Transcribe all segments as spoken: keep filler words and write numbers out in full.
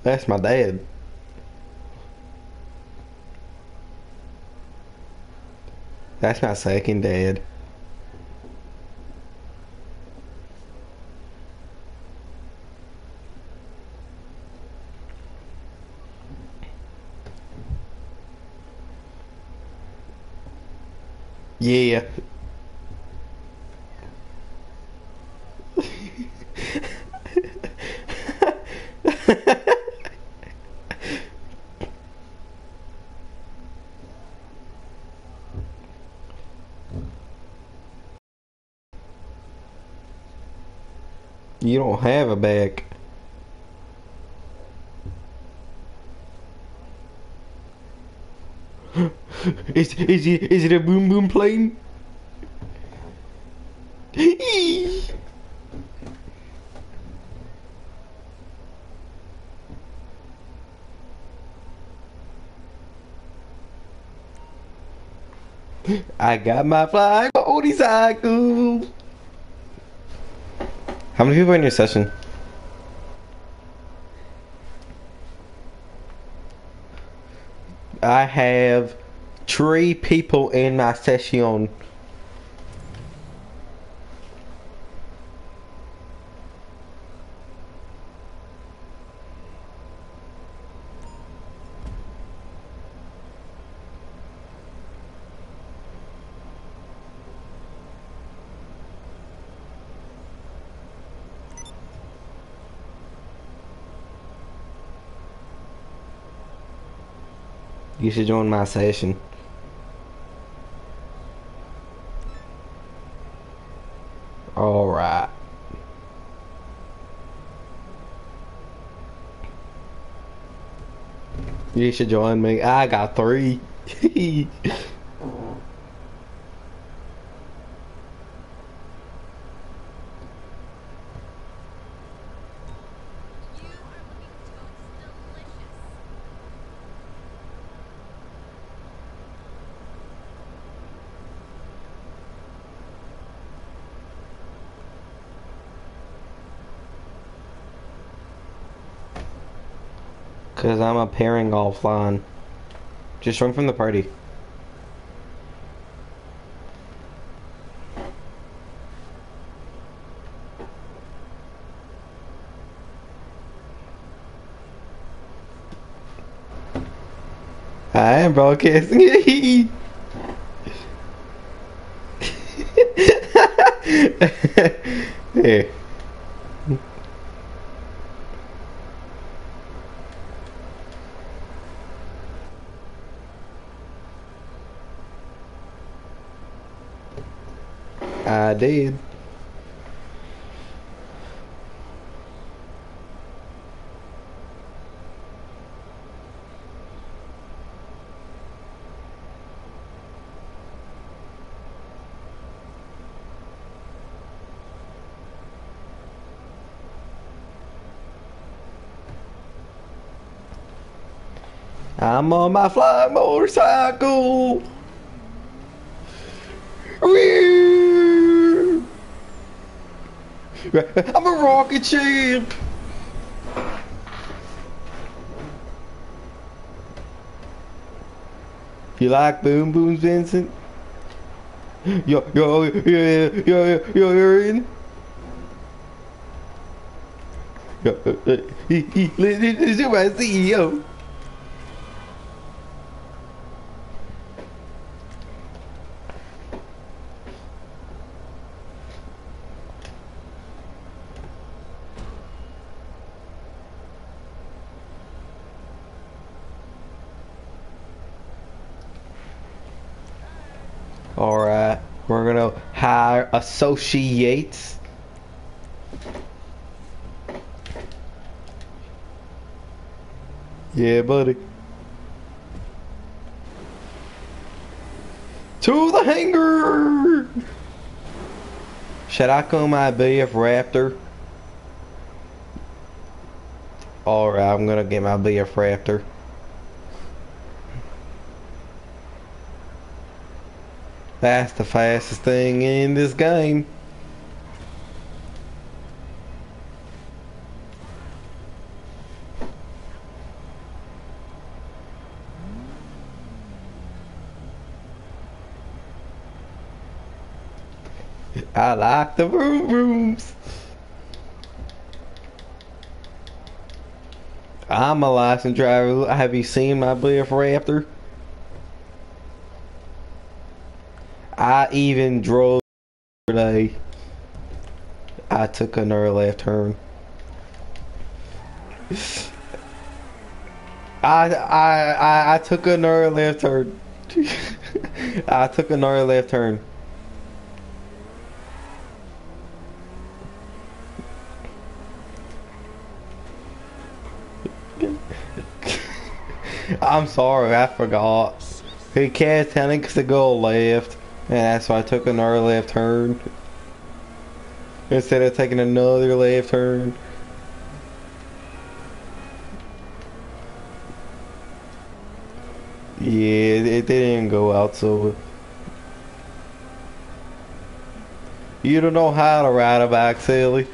That's my dad. That's my second dad. Yeah. You don't have a back. Is is it is it a boom boom plane? I got my flying motorcycle. How many people are in your session? I have three people in my session. You should join my session. Alright. You should join me. I got three. Cause I'm appearing offline. Just join from the party. I am broadcasting. Here. I did. I'm on my flying motorcycle. I'm a rocket ship. You like boom booms, Vincent? Yo, yo, yo, yo, yo, yo, you're in. Yo, uh, he, he, listen to my C E O. Alright, we're gonna hire associates. Yeah, buddy. To the hangar! Should I call my B F Raptor? Alright, I'm gonna get my B F Raptor. That's the fastest thing in this game. I like the vroom vrooms. I'm a licensed driver. Have you seen my Biff Raptor? I even drove today. I took another left turn. I I I, I took another left turn. I took another left turn. I'm sorry, I forgot. He kept telling us to go left, and that's why I took another left turn instead of taking another left turn. Yeah, it, it didn't go out so. You don't know how to ride a bike, silly.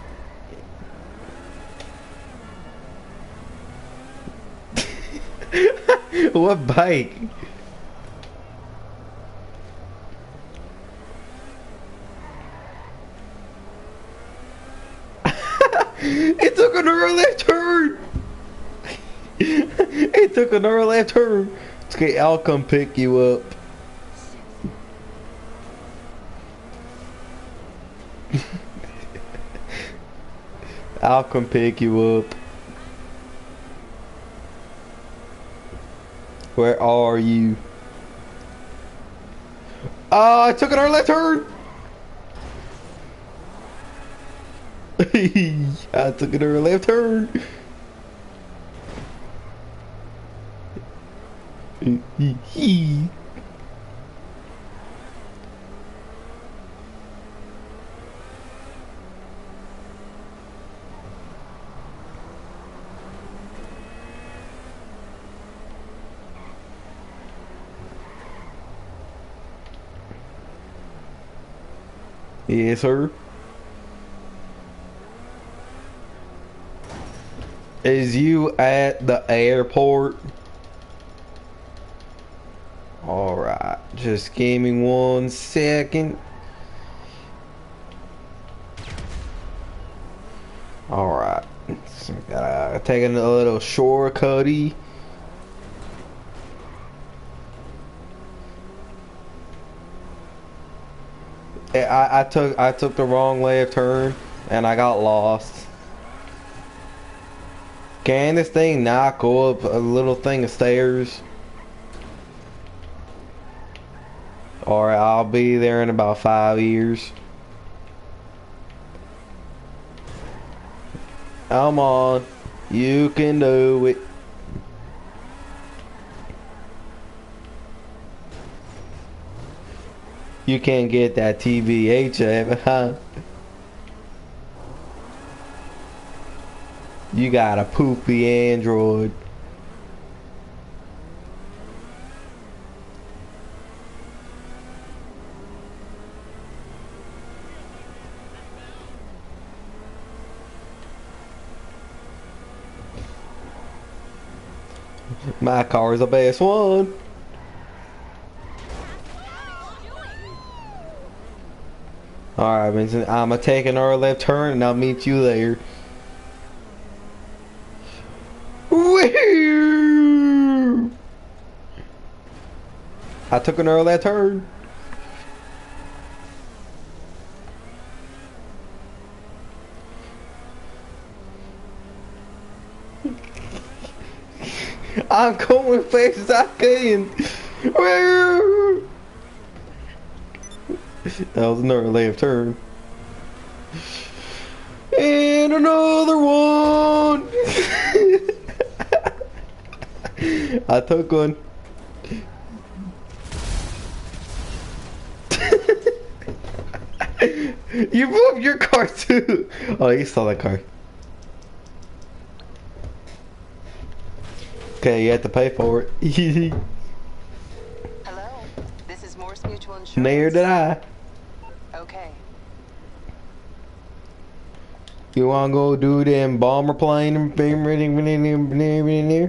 What bike? It took another left turn. It took another left turn. Okay, I'll come pick you up. I'll come pick you up. Where are you? Oh, I took another left turn. I took another left turn. Yes, sir. Is you at the airport? Alright, just give me one second. Alright, so gotta take a little shortcutty. I, I took I took the wrong left turn and I got lost. Can this thing not go up a little thing of stairs? Alright, I'll be there in about five years. Come on, you can do it. You can't get that T V H, huh? You got a poopy Android. My car is the best one. Alright, Vincent, I'm gonna take another left turn and I'll meet you there. Woo! I took another left turn. I'm going as fast as I can. Woo! That was another left turn. And another one. I took one. You moved your car too. Oh, you saw that car. Okay, you have to pay for it. Hello, this is Morse Mutual Insurance. Neither did I. Okay. You wanna go do them bomber plane and there?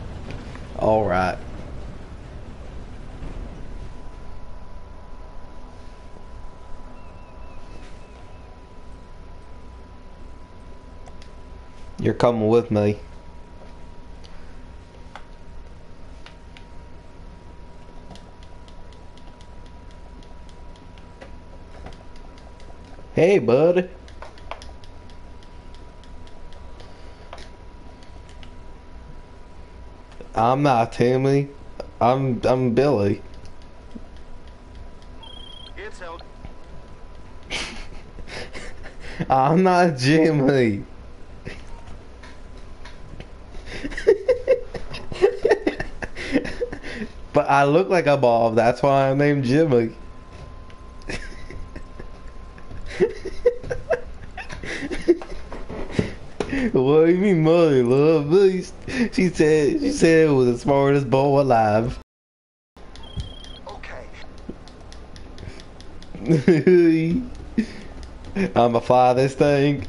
Alright. You're coming with me. Hey, bud. I'm not Timmy. I'm I'm Billy. It's held. I'm not Jimmy. But I look like a Bob. That's why I'm named Jimmy. What do you mean, mother love beast? She said she said it was the smartest boy alive. Okay. I'ma fly this thing.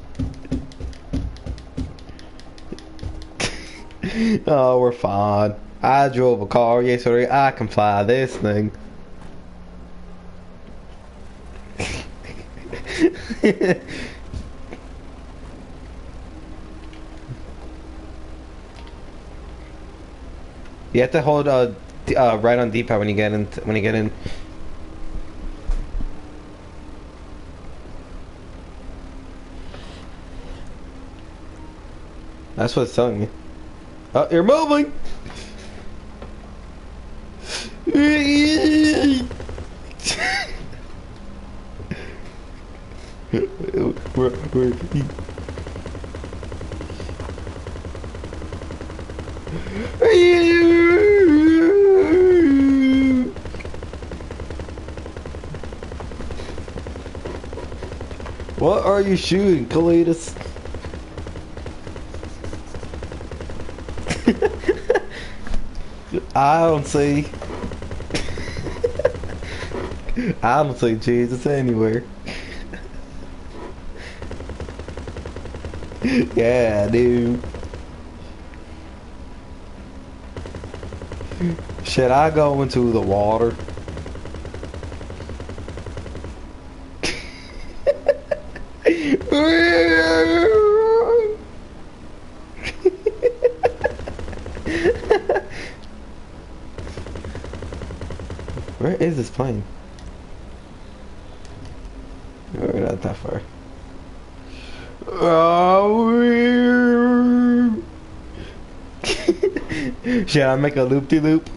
Oh, we're fine. I drove a car yesterday. I can fly this thing. You have to hold uh, d- uh right on D-pad when you get in. When you get in. That's what it's telling me. Oh, you're moving. Where, where, What are you shooting, Cletus? I don't see. I don't see Jesus anywhere. Yeah, I do. Should I go into the water? Where is this plane? We're not that far. Oh, should I make a loop-de-loop?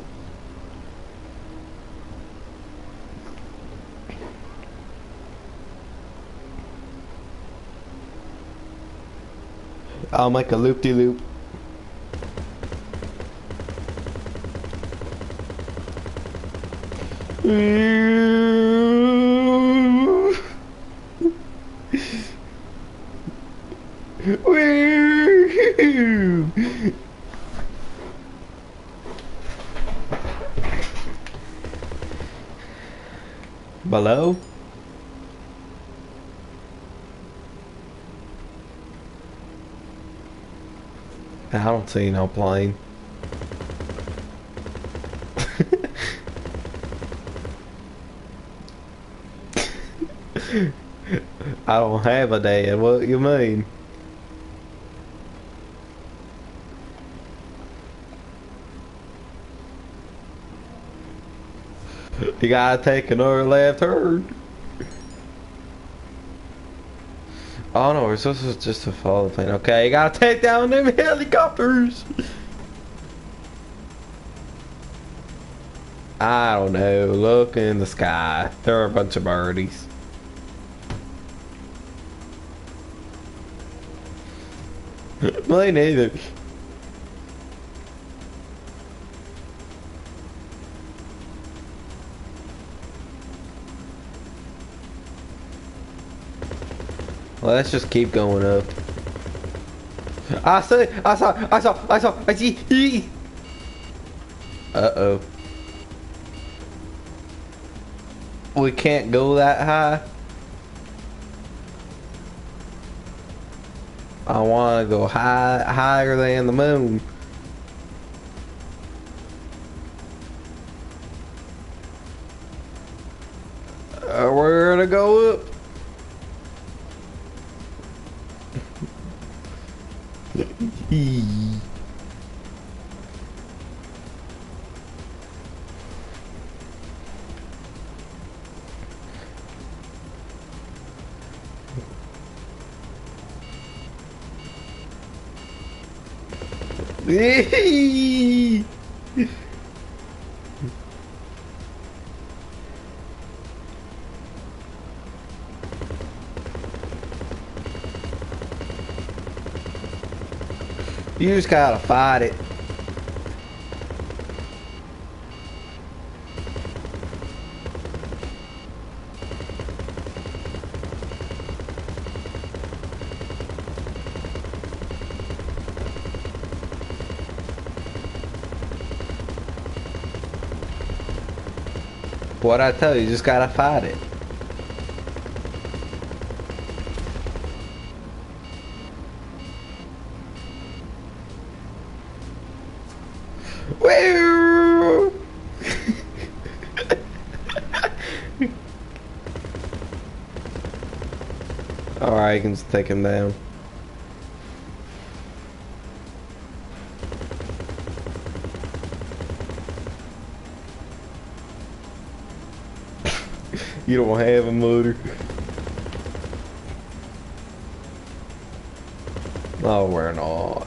I'll make a loop-de-loop. Below? I don't see no plane. I don't have a dad. What you mean? You gotta take another left turn. Oh no, we're supposed to just to follow the plane. Okay, you gotta take down them helicopters. I don't know. Look in the sky. There are a bunch of birdies. Me neither. Let's just keep going up. I see, I saw, I saw, I saw, I see. Uh oh. We can't go that high. I want to go high, higher than the moon. Uh, we're gonna go up. You just gotta fight it. What I tell you, you just gotta fight it. Woo! Alright, you can just take him down. You don't have a motor. No, we're not.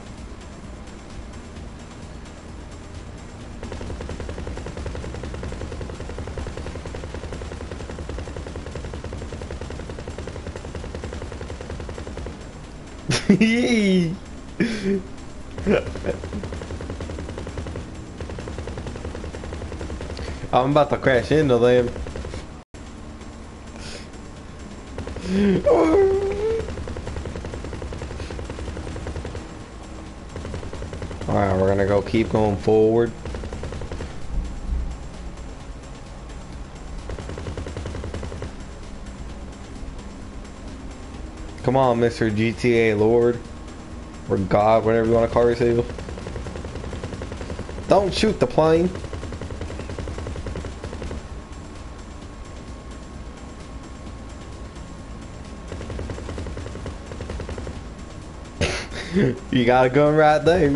I'm about to crash into them. Alright, we're gonna go keep going forward. Come on, Mister G T A Lord. Or God, whatever you want to call yourself. Don't shoot the plane. You got a gun right there.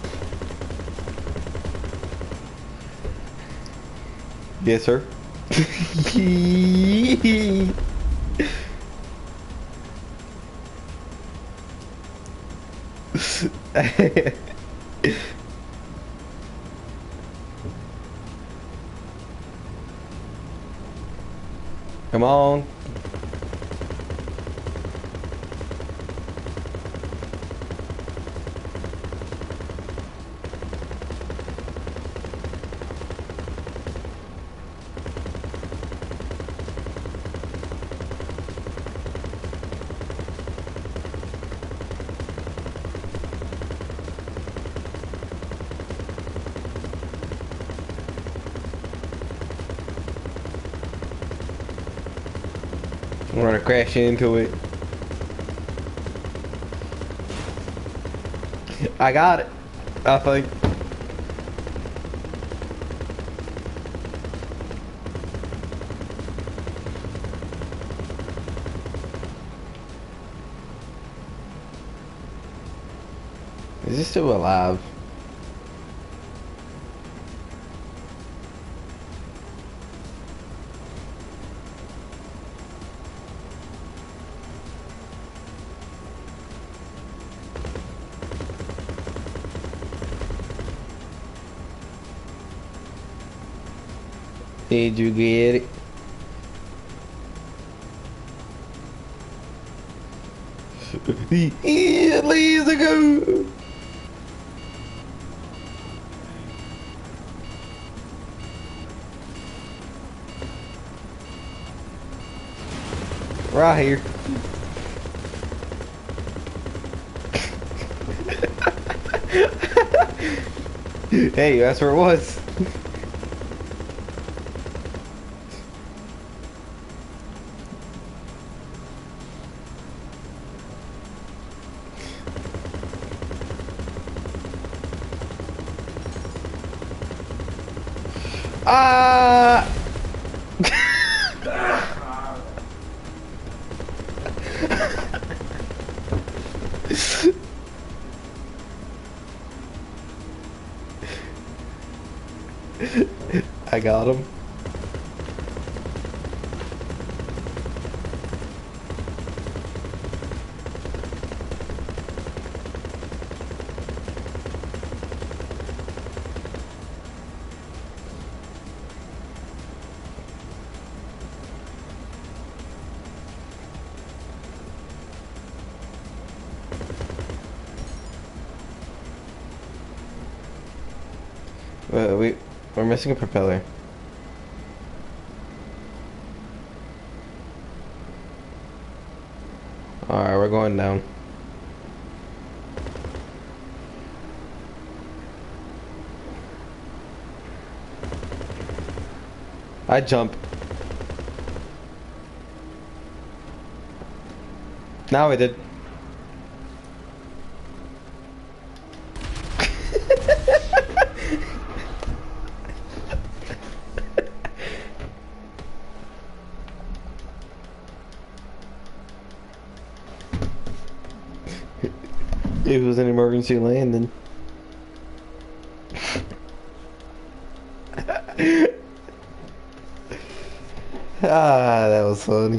Yes, sir. Come on. I'm gonna crash into it. I got it, I think. Is it still alive? Did you get it? Yeah, let's go. Right here. Hey, that's where it was. Ah! I got him. Uh, we, we're missing a propeller. Alright, we're going down. I jump. Now I did. It was an emergency landing. Ah, that was funny.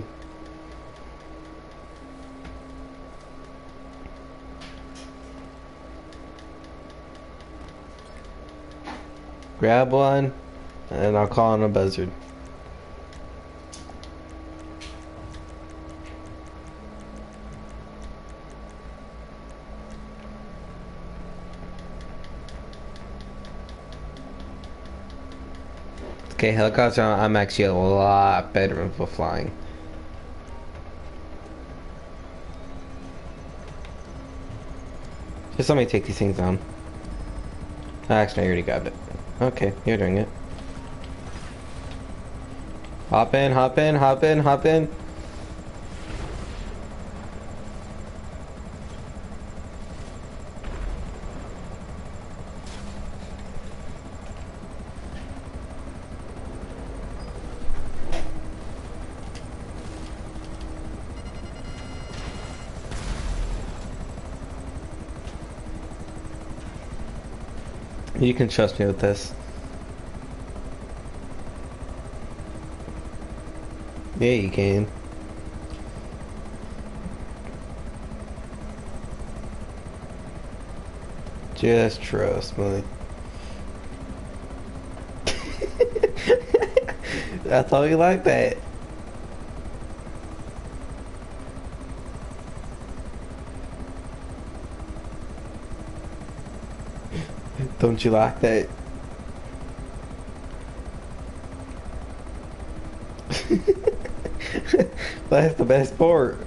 Grab one, and I'll call on a buzzard. Okay, helicopter, I'm actually a lot better for flying. Just let me take these things down. Actually, I already got it. Okay, you're doing it. Hop in, hop in, hop in, hop in. You can trust me with this. Yeah, you can. Just trust me. I thought you liked that. Don't you like that? That's the best part.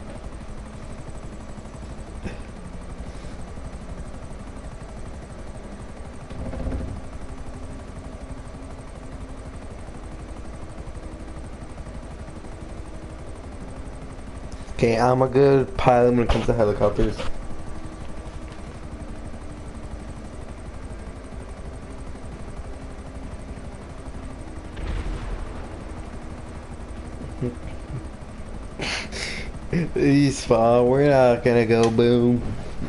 Okay, I'm a good pilot when it comes to helicopters. He's fine. We're not gonna go boom.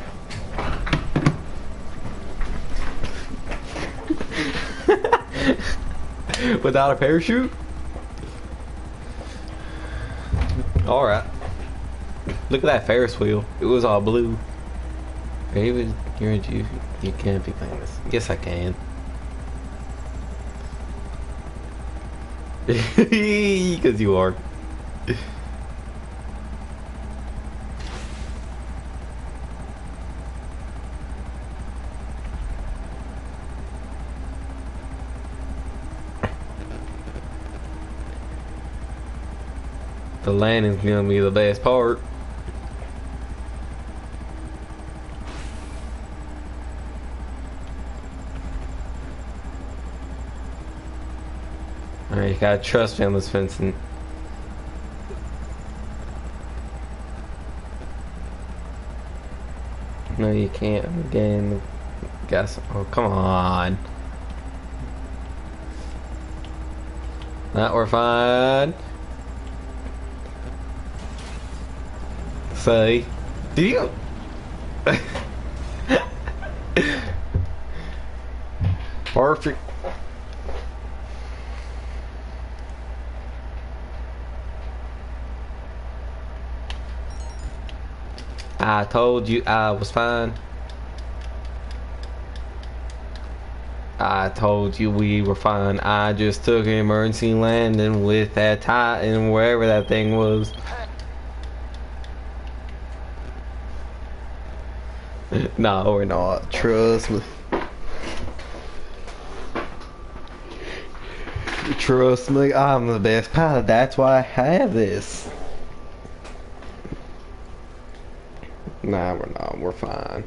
Without a parachute? Alright. Look at that Ferris wheel. It was all blue. David, you're you. You can't be playing this. Yes, I can. Because you are. The landing's gonna be the best part. Alright, you gotta trust me on this fencing. No, you can't. Again, guess. Oh, come on. That we're fine. Say, do you? Perfect. I told you I was fine. I told you we were fine. I just took an emergency landing with that Titan wherever that thing was. No, we're not. Trust me. Trust me, I'm the best pilot. That's why I have this. Nah, we're not. We're fine.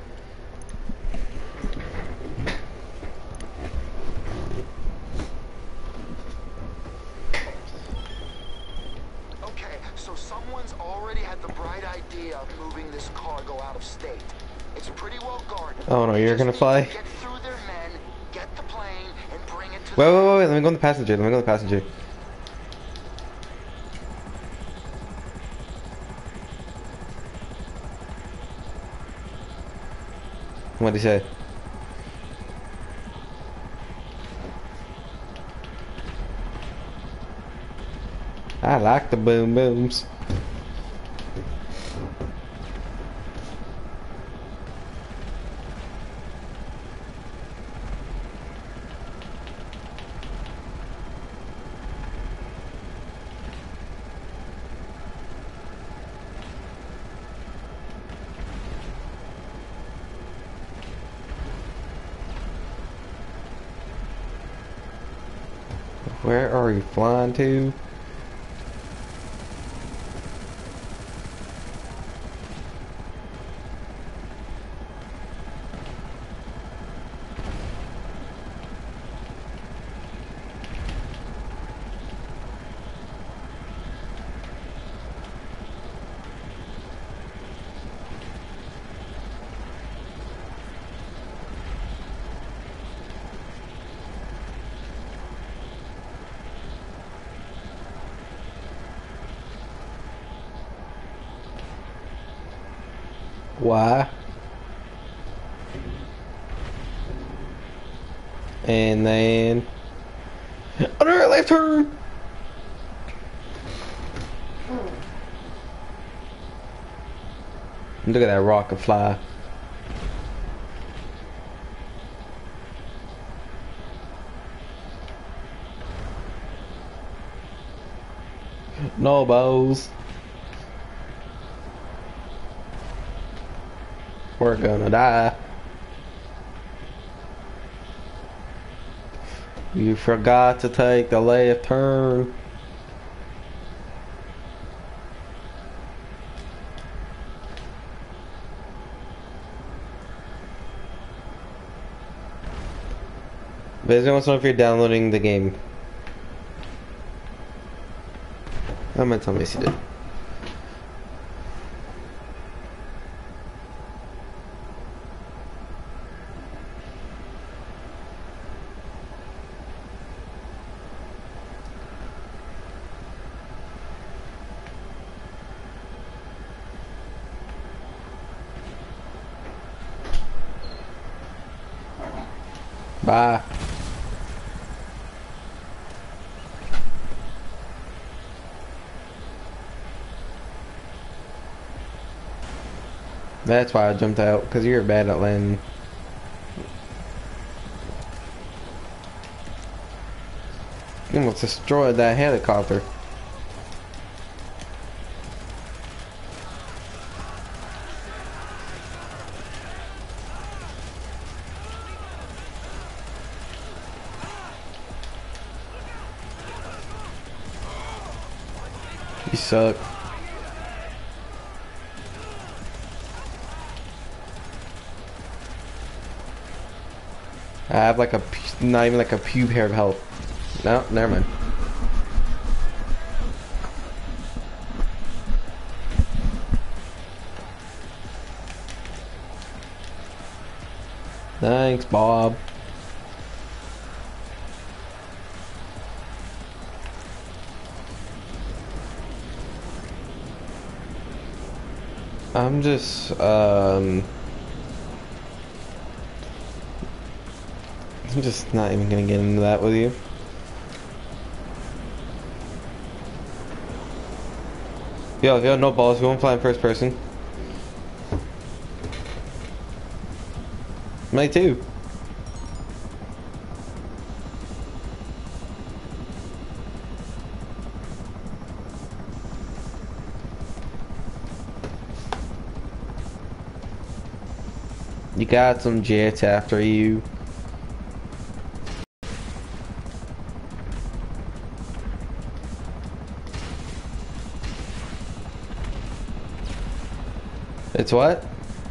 Okay, so someone's already had the bright idea of moving this cargo out of state. It's pretty well guarded. Oh no, you're gonna fly? Get through their men, get the plane, and bring it to Wait, the wait, wait, wait, let me go on the passenger. Let me go on the passenger. What'd he say? I like the boom booms. Where are you flying to? Why? And then under left turn. Look at that rocket fly. No bows. We're gonna die. You forgot to take the left turn. Basically, I want to know if you're downloading the game. I'm gonna tell me if you did. Bye. That's why I jumped out, because you're bad at landing. You almost destroyed that helicopter. You suck. I have like a, not even like a pube hair of health. No, never mind. Thanks, Bob. I'm just, um... I'm just not even gonna get into that with you. Yo, yo, no balls. We won't fly in first person. Me too. You got some jets after you. It's what?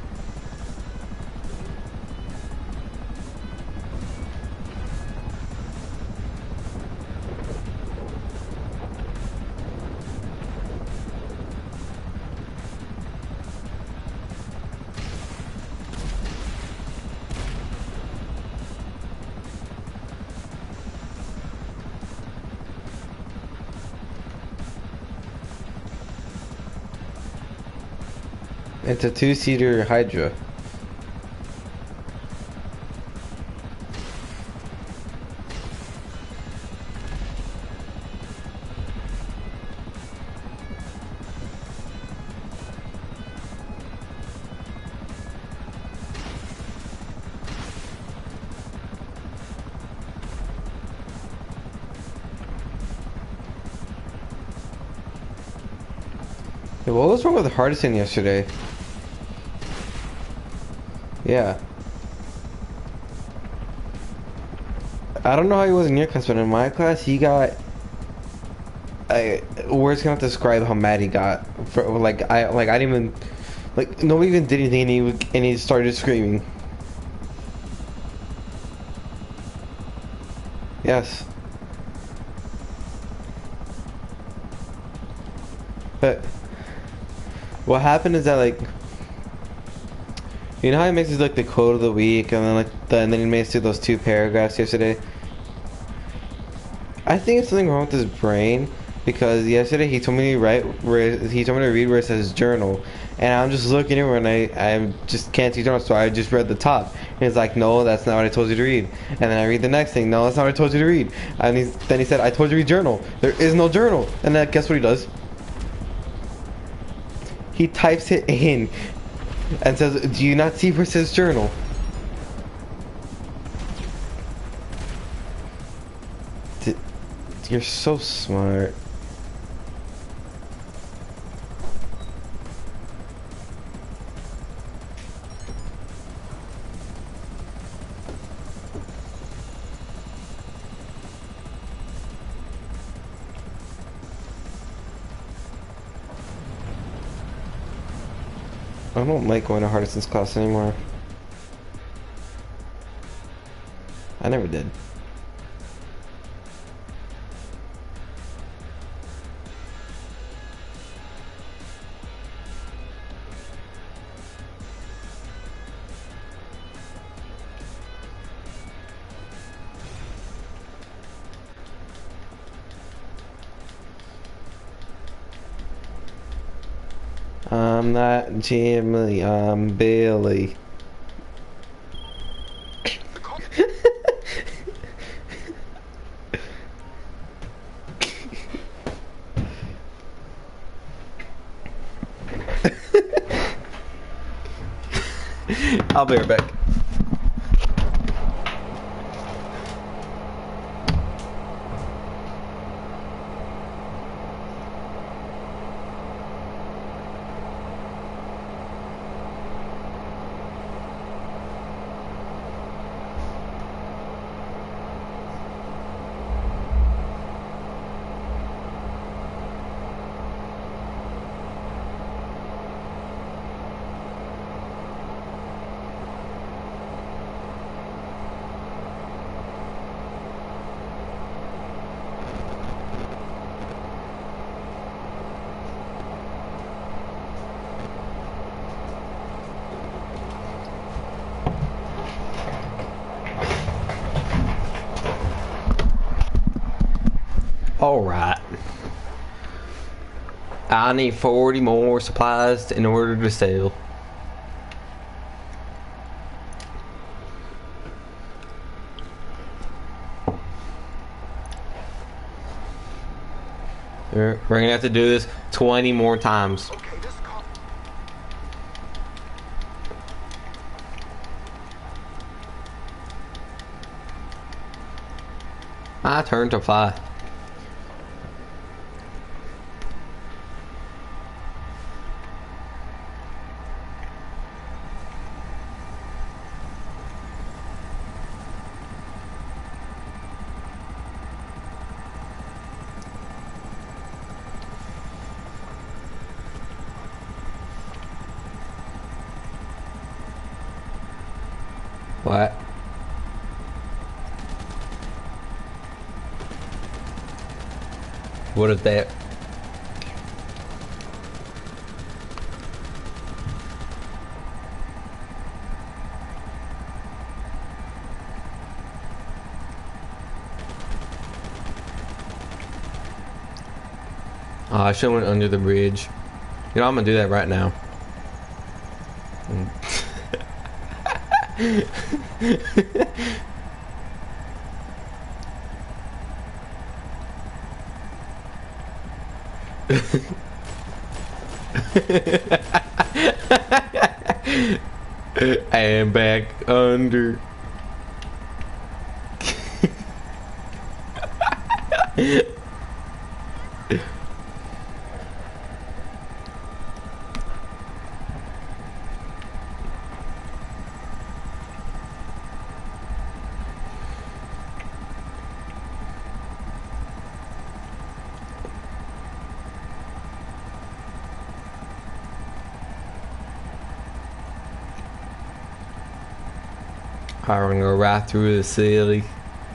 It's a two-seater Hydra. Hey, what was wrong with Hardison yesterday? Yeah. I don't know how he was in your class, but in my class, he got... I, words cannot describe how mad he got. For, like, I like I didn't even... Like, nobody even did anything, and he, would, and he started screaming. Yes. But... what happened is that, like... You know how he makes his, like, the quote of the week, and then like the, and then he makes do those two paragraphs yesterday. I think it's something wrong with his brain, because yesterday he told me to write where he told me to read where it says journal, and I'm just looking at it and I I just can't see journal, so I just read the top, and he's like, no, that's not what I told you to read, and then I read the next thing, no, that's not what I told you to read, and he's, then he said, I told you to read journal. There is no journal, and then guess what he does? He types it in. And says, do you not see where it says journal? D You're so smart. I don't like going to Hardison's class anymore. I never did. I'm not Jimmy, I'm Billy. I'll be right back. Alright. I need forty more supplies in order to sell. We're, we're gonna have to do this twenty more times. Okay, this car... I turn to fly. What? What is that? Oh, I should have went under the bridge. You know, I'm gonna do that right now. And back under. I'm gonna go right through the city.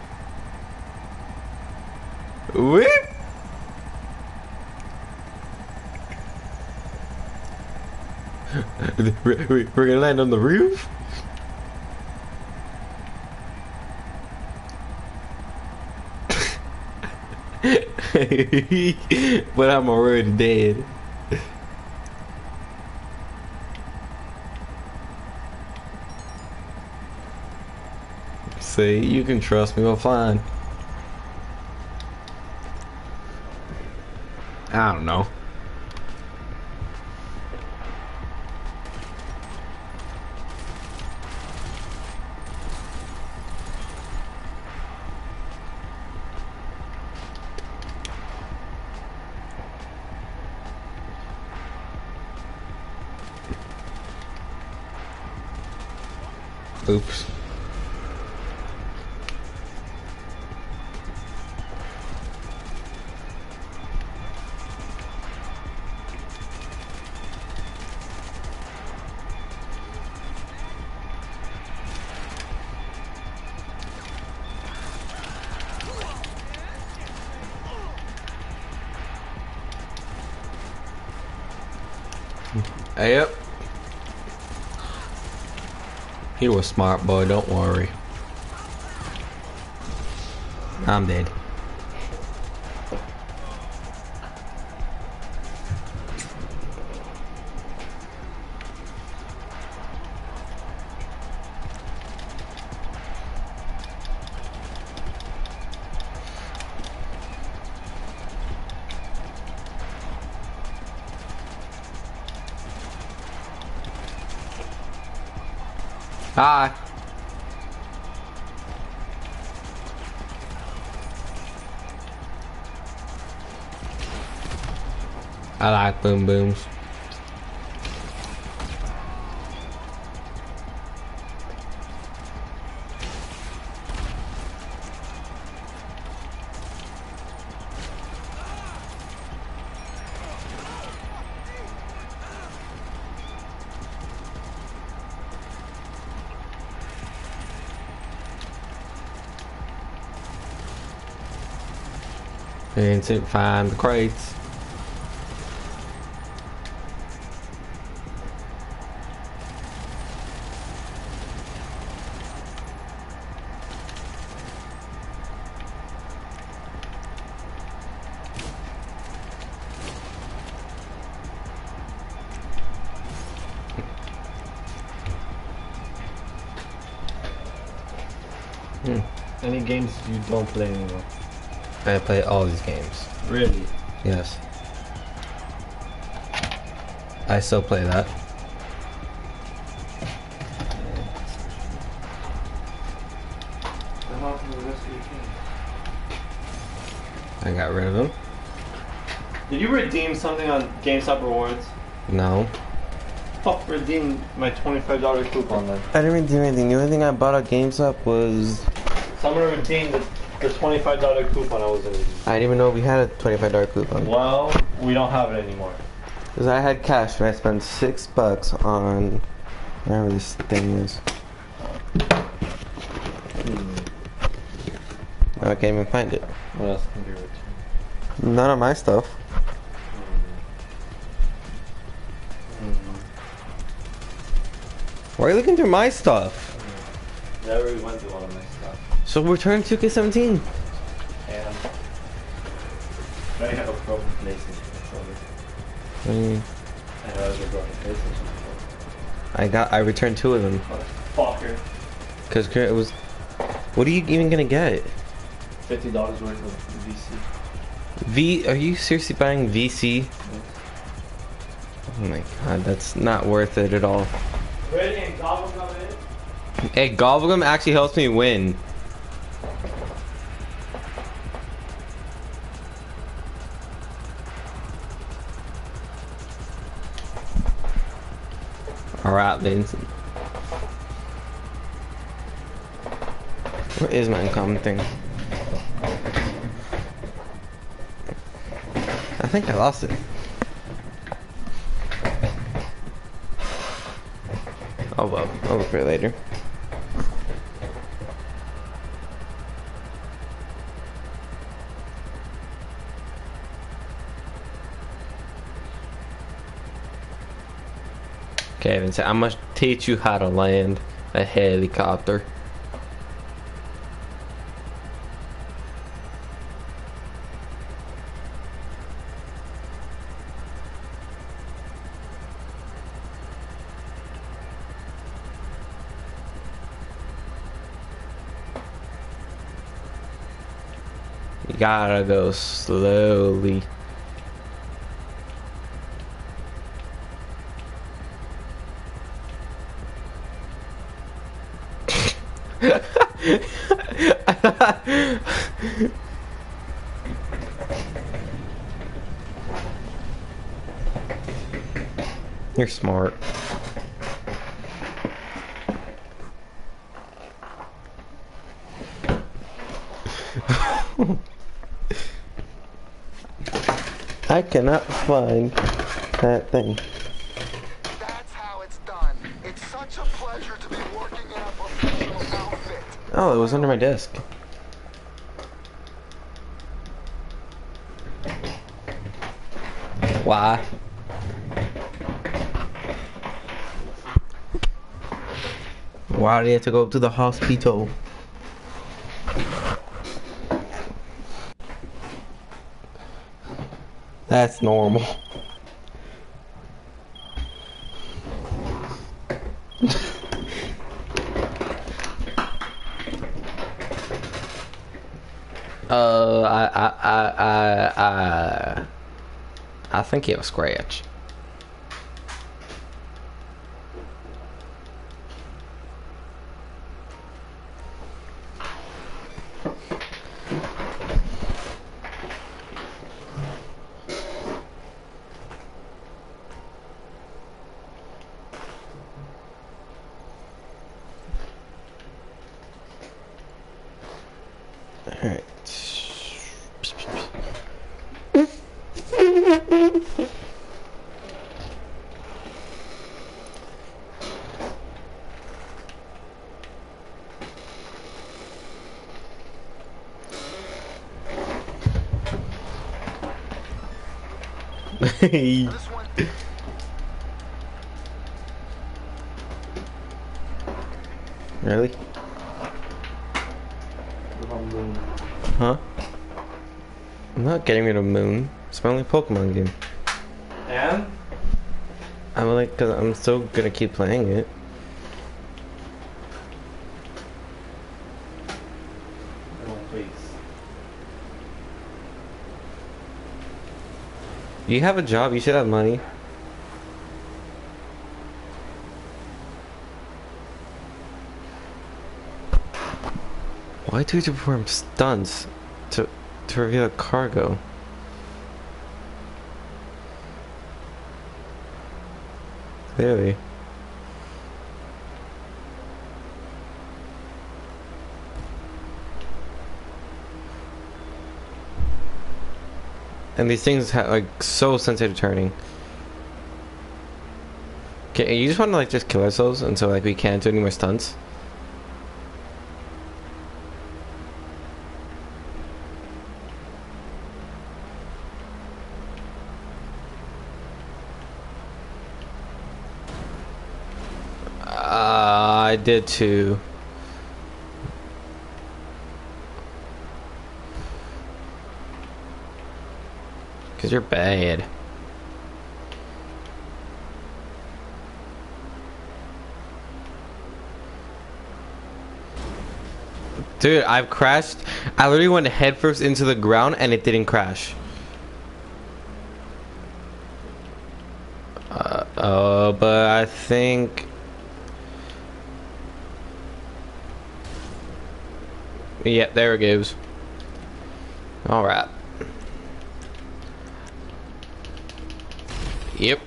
Whoop! We're gonna land on the roof? But I'm already dead. See, you can trust me, we'll fine. I don't know. Oops. Yep. He was smart, boy, don't worry. I'm dead. Hi. I like boom booms. And to find the crates. Hmm. Any games you don't play anymore? I play all these games. Really? Yes. I still play that. I got rid of them. Did you redeem something on GameStop rewards? No. Fuck, redeem my twenty-five dollar coupon then. I didn't do anything. The only thing I bought at GameStop was... Someone redeemed the, the twenty-five dollar coupon I was in. I didn't even know we had a twenty-five dollar coupon. Well, we don't have it anymore. Because I had cash and I spent six bucks on whatever this thing is. I can't even find it. What else can be returned? None of my stuff. Why are you looking through my stuff? I already went through all of my stuff. So return two K seventeen. And I have a broken PlayStation controller. Mm, I have a broken PlayStation controller. I got. I returned two of them. Motherfucker. Cause it was. What are you even gonna get? Fifty dollars worth of V C. V? Are you seriously buying V C? Oh my god, that's not worth it at all. Ready and Gobblegum in? Hey, Gobblegum actually helps me win. Alright, Vincent. Where is my uncommon thing? I think I lost it. Oh well, I'll look for it later. Okay, Vincent, I must teach you how to land a helicopter. You gotta go slowly. You're smart. I cannot find that thing. That's how it's done. It's such a pleasure to be working in a professional outfit. Oh, it was under my desk. Why? Why do you have to go to the hospital? That's normal. uh, I, I, I, I, I, I think he was scratch. Alright. This one, Really? Huh? I'm not getting rid of Moon. It's my only Pokemon game. And? I'm like, cause I'm still gonna keep playing it. Oh, please. You have a job, you should have money. Why do you perform stunts to To reveal cargo. Clearly. And these things have like so sensitive turning. Okay, you just want to like just kill ourselves until like we can't do any more stunts. Uh, I did too. Cause you're bad. Dude, I've crashed. I literally went headfirst into the ground and it didn't crash. Uh, oh, but I think... Yeah, there it goes. Alright. Yep.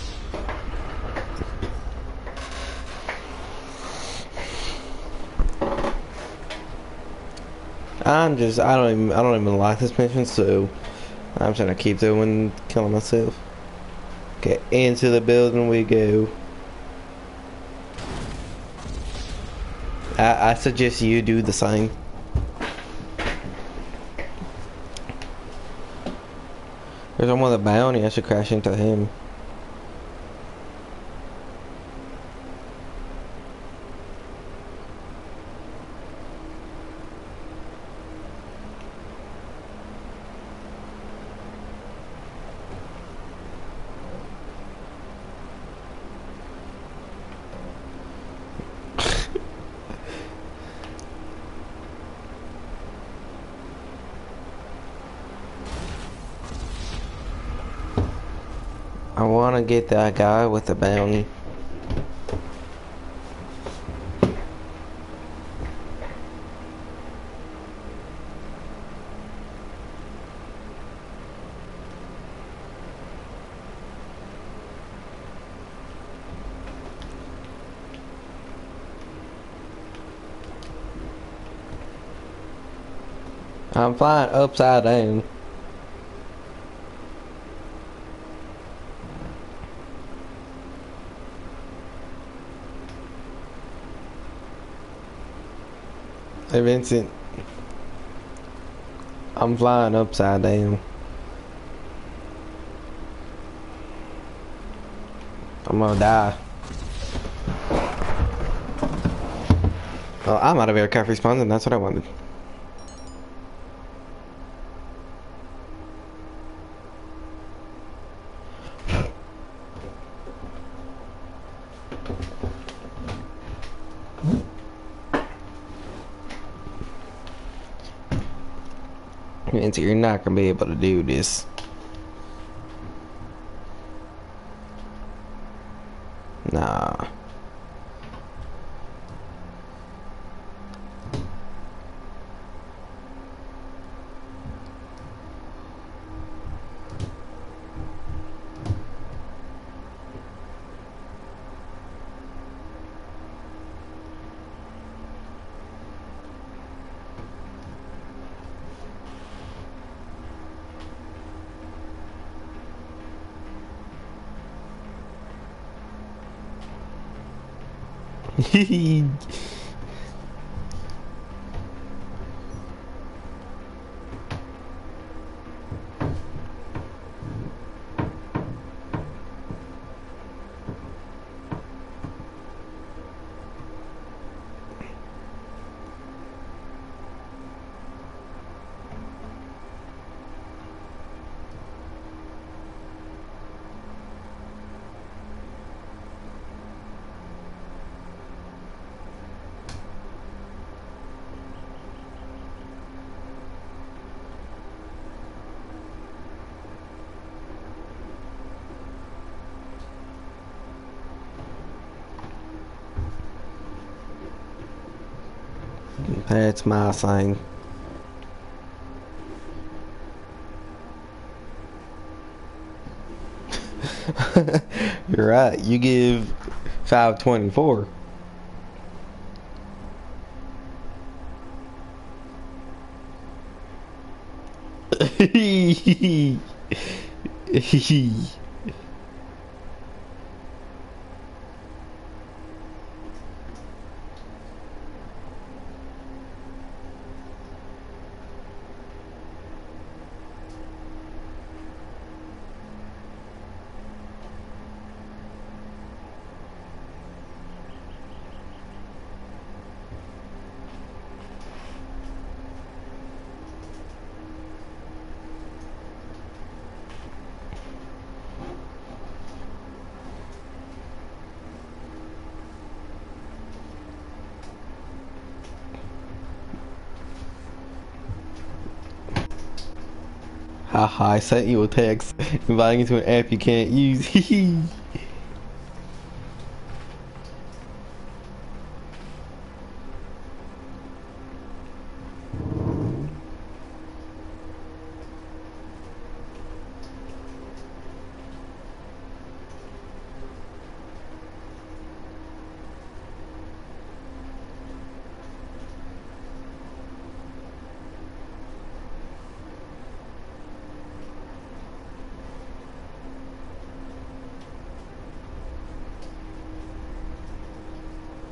I'm just, I don't even, I don't even like this mission, so I'm trying to keep doing, killing myself. Okay, into the building we go. I, I suggest you do the same. There's one with a bounty, I should crash into him. I want to get that guy with the bounty. I'm flying upside down. Hey Vincent, I'm flying upside down. I'm gonna die. Well, I'm out of aircraft respawns and that's what I wanted. Means you're not gonna be able to do this. Nah. That's my sign. You're right. You give five twenty-four. Haha, I sent you a text inviting you to an app you can't use.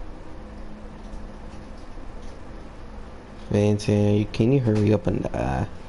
Van, can you hurry up and die?